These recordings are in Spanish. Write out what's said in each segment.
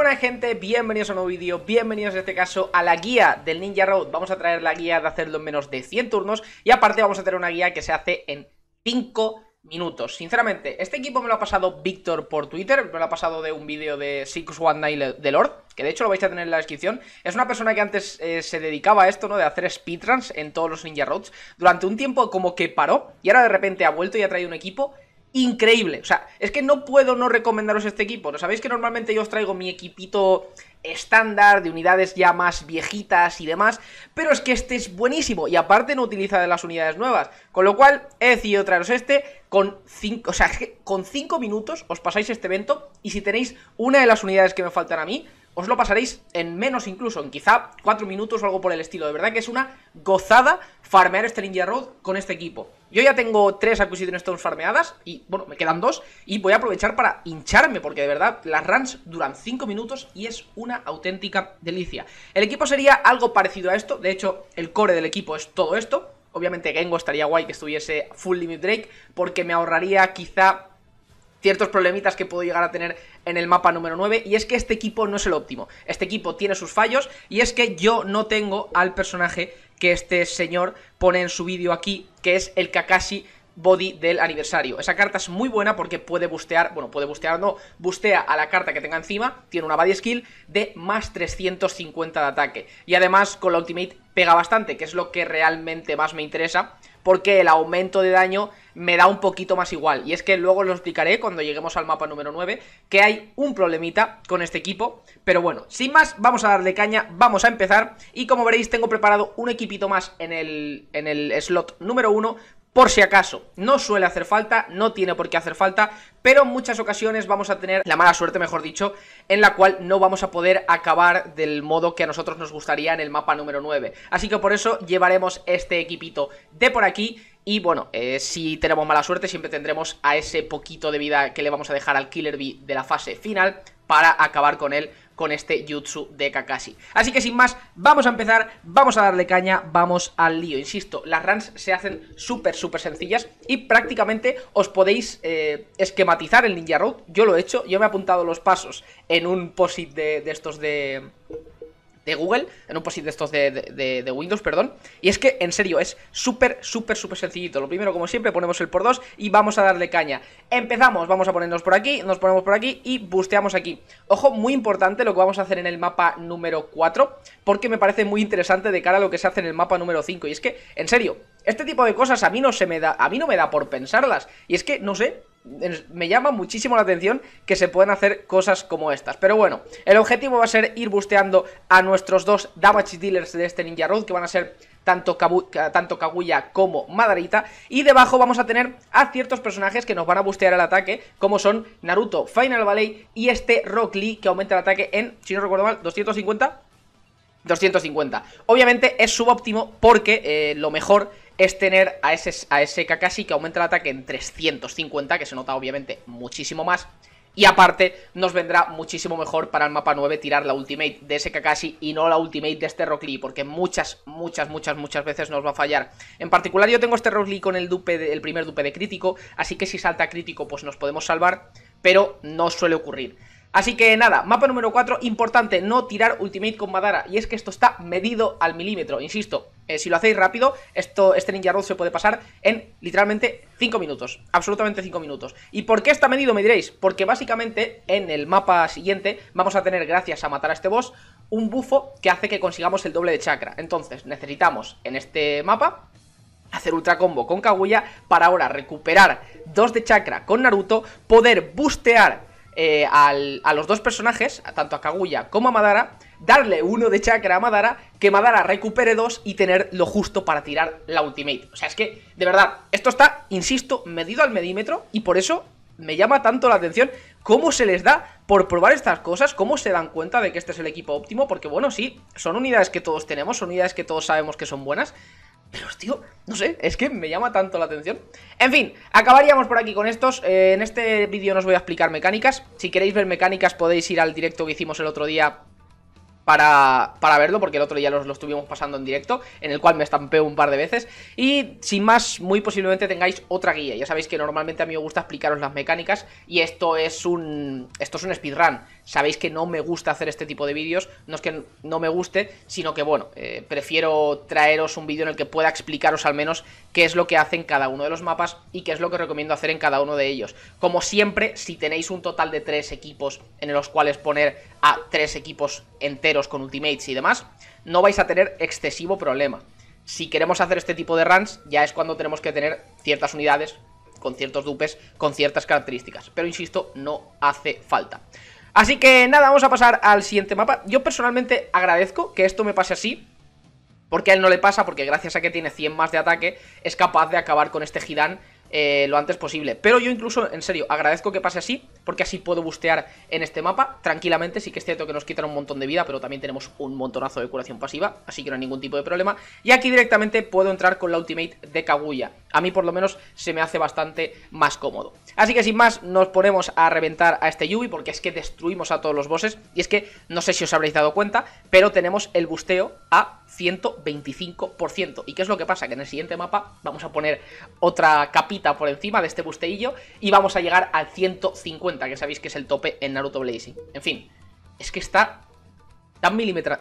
buena gente, bienvenidos a un nuevo vídeo, bienvenidos en este caso a la guía del Ninja Road. Vamos a traer la guía de hacerlo en menos de 100 turnos y aparte vamos a tener una guía que se hace en 5 minutos. Sinceramente, este equipo me lo ha pasado Víctor por Twitter, me lo ha pasado de un vídeo de 619 de Lord, que de hecho lo vais a tener en la descripción. Es una persona que antes se dedicaba a esto, ¿no? De hacer speedruns en todos los Ninja Roads. Durante un tiempo como que paró y ahora de repente ha vuelto y ha traído un equipo increíble. O sea, es que no puedo no recomendaros este equipo. ¿No sabéis que normalmente yo os traigo mi equipito estándar de unidades ya más viejitas y demás? Pero es que este es buenísimo y aparte no utiliza de las unidades nuevas. Con lo cual he decidido traeros este con 5, o sea, es que con 5 minutos os pasáis este evento y si tenéis una de las unidades que me faltan a mí, os lo pasaréis en menos incluso, en quizá 4 minutos o algo por el estilo. De verdad que es una gozada farmear este Ninja Road con este equipo. Yo ya tengo 3 Acquisition Stones farmeadas y, bueno, me quedan 2 y voy a aprovechar para hincharme porque de verdad las runs duran 5 minutos y es una auténtica delicia. El equipo sería algo parecido a esto, de hecho el core del equipo es todo esto. Obviamente Gengo estaría guay que estuviese full limit Drake porque me ahorraría quizá ciertos problemitas que puedo llegar a tener en el mapa número 9, y es que este equipo no es el óptimo. Este equipo tiene sus fallos, y es que yo no tengo al personaje que este señor pone en su vídeo aquí, que es el Kakashi Body del aniversario. Esa carta es muy buena porque puede bustear, bueno, puede bustear no, bustea a la carta que tenga encima, tiene una body skill de más 350 de ataque, y además con la ultimate pega bastante, que es lo que realmente más me interesa, porque el aumento de daño me da un poquito más igual. Y es que luego lo explicaré cuando lleguemos al mapa número 9, que hay un problemita con este equipo. Pero bueno, sin más, vamos a darle caña, vamos a empezar. Y como veréis, tengo preparado un equipito más en el slot número 1, por si acaso. No suele hacer falta, no tiene por qué hacer falta, pero en muchas ocasiones vamos a tener la mala suerte, mejor dicho, en la cual no vamos a poder acabar del modo que a nosotros nos gustaría en el mapa número 9. Así que por eso llevaremos este equipito de por aquí. Y bueno, si tenemos mala suerte siempre tendremos a ese poquito de vida que le vamos a dejar al Killer Bee de la fase final para acabar con él, con este jutsu de Kakashi. Así que sin más, vamos a empezar, vamos a darle caña, vamos al lío. Insisto, las runs se hacen súper sencillas y prácticamente os podéis esquematizar el Ninja Road. Yo lo he hecho, yo me he apuntado los pasos en un post-it de estos de Google, en un post-it de estos de Windows, perdón. Y es que, en serio, es súper sencillito. Lo primero, como siempre, ponemos el por 2 y vamos a darle caña. Empezamos, vamos a ponernos por aquí, nos ponemos por aquí y busteamos aquí. Ojo, muy importante lo que vamos a hacer en el mapa número 4, porque me parece muy interesante de cara a lo que se hace en el mapa número 5. Y es que, en serio, este tipo de cosas a mí no me da por pensarlas. Y es que, no sé, me llama muchísimo la atención que se puedan hacer cosas como estas. Pero bueno, el objetivo va a ser ir busteando a nuestros dos damage dealers de este Ninja Road, que van a ser tanto Kaguya como Madarita. Y debajo vamos a tener a ciertos personajes que nos van a bustear el ataque, como son Naruto Final Valley y este Rock Lee, que aumenta el ataque en, si no recuerdo mal, 250. Obviamente es subóptimo porque lo mejor es tener a ese Kakashi que aumenta el ataque en 350, que se nota obviamente muchísimo más. Y aparte nos vendrá muchísimo mejor para el mapa 9 tirar la ultimate de ese Kakashi y no la ultimate de este Rock Lee, porque muchas veces nos va a fallar. En particular yo tengo este Rock Lee con el primer dupe de crítico, así que si salta crítico pues nos podemos salvar, pero no suele ocurrir. Así que nada, mapa número 4, importante, no tirar ultimate con Madara. Y es que esto está medido al milímetro, insisto, si lo hacéis rápido, este Ninja Road se puede pasar en literalmente 5 minutos, absolutamente 5 minutos. ¿Y por qué está medido, me diréis? Porque básicamente en el mapa siguiente vamos a tener, gracias a matar a este boss, un bufo que hace que consigamos el doble de chakra. Entonces necesitamos en este mapa hacer ultra combo con Kaguya para ahora recuperar 2 de chakra con Naruto, poder bustear a los dos personajes, tanto a Kaguya como a Madara, darle 1 de chakra a Madara, que Madara recupere 2 y tener lo justo para tirar la ultimate. O sea, es que, de verdad, esto está, insisto, medido al milímetro y por eso me llama tanto la atención cómo se les da por probar estas cosas, cómo se dan cuenta de que este es el equipo óptimo, porque bueno, sí, son unidades que todos tenemos, son unidades que todos sabemos que son buenas, pero, tío, no sé, es que me llama tanto la atención. En fin, acabaríamos por aquí con estos. En este vídeo no os voy a explicar mecánicas. Si queréis ver mecánicas podéis ir al directo que hicimos el otro día para verlo, porque el otro día lo estuvimos pasando en directo, en el cual me estampé un par de veces. Y sin más, muy posiblemente tengáis otra guía. Ya sabéis que normalmente a mí me gusta explicaros las mecánicas y esto es un speedrun. sabéis que no me gusta hacer este tipo de vídeos, no es que no me guste, sino que bueno, prefiero traeros un vídeo en el que pueda explicaros al menos qué es lo que hace en cada uno de los mapas y qué es lo que recomiendo hacer en cada uno de ellos. Como siempre, si tenéis un total de 3 equipos en los cuales poner a 3 equipos enteros con ultimates y demás, no vais a tener excesivo problema. Si queremos hacer este tipo de runs, ya es cuando tenemos que tener ciertas unidades con ciertos dupes, con ciertas características. Pero insisto, no hace falta. Así que nada, vamos a pasar al siguiente mapa. Yo personalmente agradezco que esto me pase así, porque a él no le pasa, porque gracias a que tiene 100 más de ataque, es capaz de acabar con este Hidan lo antes posible. Pero yo incluso, en serio, agradezco que pase así, porque así puedo bustear en este mapa tranquilamente. Sí que es cierto que nos quitan un montón de vida, pero también tenemos un montonazo de curación pasiva, así que no hay ningún tipo de problema. Y aquí directamente puedo entrar con la ultimate de Kaguya. A mí por lo menos se me hace bastante más cómodo. Así que sin más, nos ponemos a reventar a este Yubi, porque es que destruimos a todos los bosses. Y es que, no sé si os habréis dado cuenta, pero tenemos el busteo a 125%. ¿Y qué es lo que pasa? Que en el siguiente mapa vamos a poner otra capita por encima de este busteillo y vamos a llegar al 150, que sabéis que es el tope en Naruto Blazing. En fin, es que está tan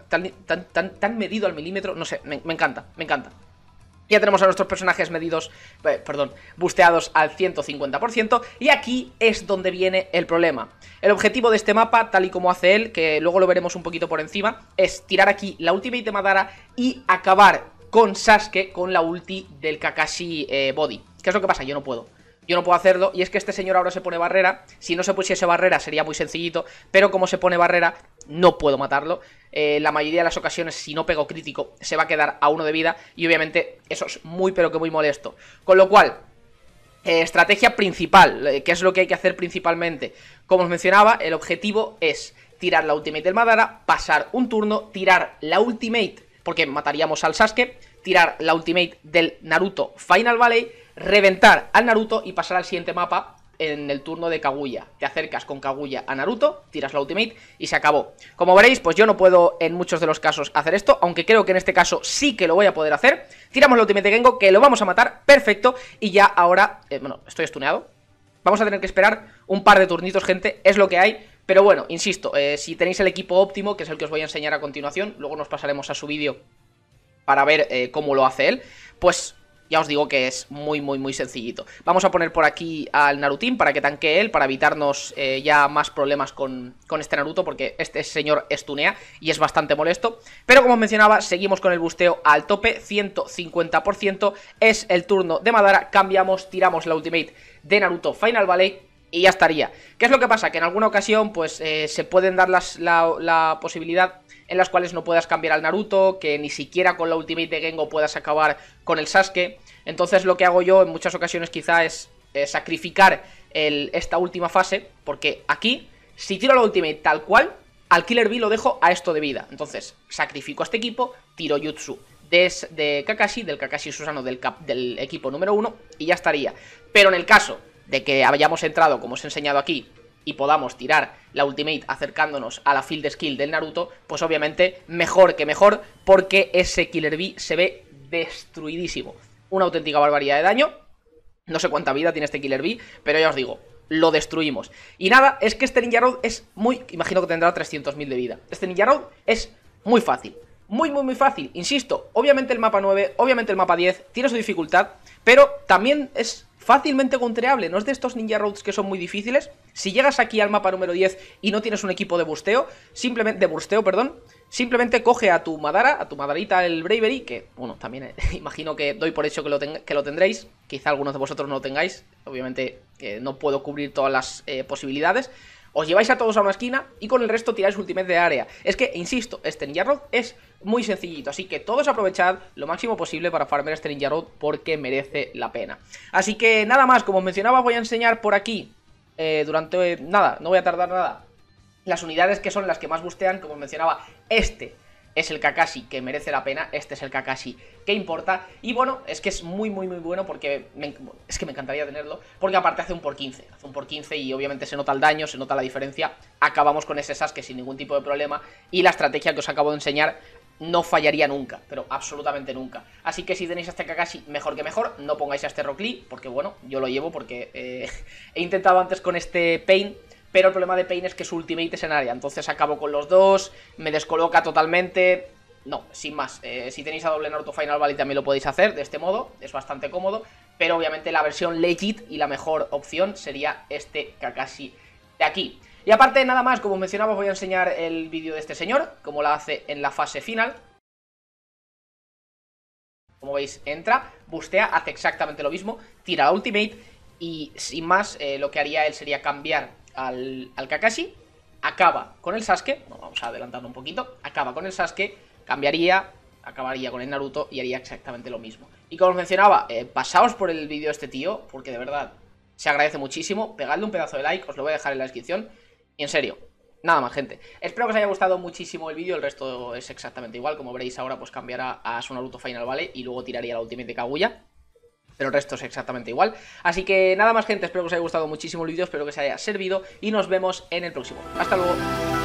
tan medido al milímetro, no sé, me encanta, me encanta. Ya tenemos a nuestros personajes medidos, busteados al 150%. Y aquí es donde viene el problema. El objetivo de este mapa, tal y como hace él, que luego lo veremos un poquito por encima, es tirar aquí la ultimate de Madara y acabar con Sasuke con la ulti del Kakashi Body. ¿Qué es lo que pasa? Yo no puedo hacerlo, y es que este señor ahora se pone barrera. Si no se pusiese barrera sería muy sencillito, pero como se pone barrera no puedo matarlo. La mayoría de las ocasiones, si no pego crítico, se va a quedar a 1 de vida, y obviamente eso es muy pero que muy molesto. Con lo cual, estrategia principal, ¿qué es lo que hay que hacer principalmente? Como os mencionaba, el objetivo es tirar la ultimate del Madara, pasar un turno, tirar la ultimate, porque mataríamos al Sasuke, tirar la ultimate del Naruto Final Valley, reventar al Naruto y pasar al siguiente mapa en el turno de Kaguya. Te acercas con Kaguya a Naruto, tiras la ultimate y se acabó. Como veréis, pues yo no puedo en muchos de los casos hacer esto, aunque creo que en este caso sí que lo voy a poder hacer. Tiramos la ultimate de Gengo, que lo vamos a matar, perfecto, y ya ahora, bueno, estoy stuneado. Vamos a tener que esperar un par de turnitos, gente, es lo que hay. Pero bueno, insisto, si tenéis el equipo óptimo, que es el que os voy a enseñar a continuación, luego nos pasaremos a su vídeo para ver cómo lo hace él, pues ya os digo que es muy sencillito. Vamos a poner por aquí al Narutín para que tanquee él, para evitarnos ya más problemas con este Naruto, porque este señor estunea y es bastante molesto. Pero como os mencionaba, seguimos con el busteo al tope, 150%, es el turno de Madara, cambiamos, tiramos la ultimate de Naruto Final Valley y ya estaría. ¿Qué es lo que pasa? Que en alguna ocasión pues se pueden dar la posibilidad en las cuales no puedas cambiar al Naruto, que ni siquiera con la ultimate de Gengo puedas acabar con el Sasuke. Entonces lo que hago yo en muchas ocasiones quizá es sacrificar esta última fase, porque aquí, si tiro la ultimate tal cual, al Killer Bee lo dejo a esto de vida. Entonces sacrifico a este equipo, tiro Jutsu de Kakashi, del Kakashi Susanoo del equipo número 1 y ya estaría. Pero en el caso de que hayamos entrado, como os he enseñado aquí, y podamos tirar la ultimate acercándonos a la field skill del Naruto, pues obviamente mejor que mejor, porque ese Killer Bee se ve destruidísimo. Una auténtica barbaridad de daño. No sé cuánta vida tiene este Killer Bee, pero ya os digo, lo destruimos. Y nada, es que este Ninja Road es muy... Imagino que tendrá 300.000 de vida. Este Ninja Road es muy fácil. Muy fácil, insisto. Obviamente el mapa 9, obviamente el mapa 10 tiene su dificultad, pero también es fácilmente contreable. No es de estos Ninja Roads que son muy difíciles. Si llegas aquí al mapa número 10 y no tienes un equipo de busteo, simplemente coge a tu Madara, a tu Madarita el Bravery, que, bueno, también imagino que doy por hecho que lo tendréis. Quizá algunos de vosotros no lo tengáis. Obviamente que no puedo cubrir todas las posibilidades. Os lleváis a todos a una esquina y con el resto tiráis ultimate de área. Es que, insisto, este Ninja Road es muy sencillito, así que todos aprovechad lo máximo posible para farmear este Ninja Road porque merece la pena. Así que nada más, como os mencionaba, voy a enseñar por aquí, nada, no voy a tardar nada, las unidades que son las que más bustean. Como os mencionaba, este es el Kakashi que merece la pena, este es el Kakashi que importa. Y bueno, es que es muy bueno porque es que me encantaría tenerlo, porque aparte hace un por 15, y obviamente se nota el daño, se nota la diferencia. Acabamos con ese Sasuke sin ningún tipo de problema y la estrategia que os acabo de enseñar no fallaría nunca, pero absolutamente nunca. Así que si tenéis a este Kakashi, mejor que mejor. No pongáis a este Rock Lee, porque bueno, yo lo llevo porque he intentado antes con este Pain pero el problema de Pain es que su ultimate es en área, entonces acabo con los dos, me descoloca totalmente. No, sin más, si tenéis a doble Naruto Final Valley también lo podéis hacer de este modo, es bastante cómodo, pero obviamente la versión legit y la mejor opción sería este Kakashi de aquí. Y aparte, nada más, como mencionaba, os voy a enseñar el vídeo de este señor, como lo hace en la fase final. Como veis, entra, bustea, hace exactamente lo mismo, tira la ultimate y sin más, lo que haría él sería cambiar al Kakashi, acaba con el Sasuke, bueno, vamos a adelantarlo un poquito, acaba con el Sasuke, cambiaría, acabaría con el Naruto y haría exactamente lo mismo. Y como os mencionaba, pasaos por el vídeo de este tío, porque de verdad se agradece muchísimo, pegadle un pedazo de like, os lo voy a dejar en la descripción, y en serio, nada más, gente. Espero que os haya gustado muchísimo el vídeo, el resto es exactamente igual, como veréis ahora pues cambiará a su Naruto Final Valley y luego tiraría la ultimate de Kaguya. Pero el resto es exactamente igual. Así que nada más, gente, espero que os haya gustado muchísimo el vídeo, espero que os haya servido y nos vemos en el próximo. Hasta luego.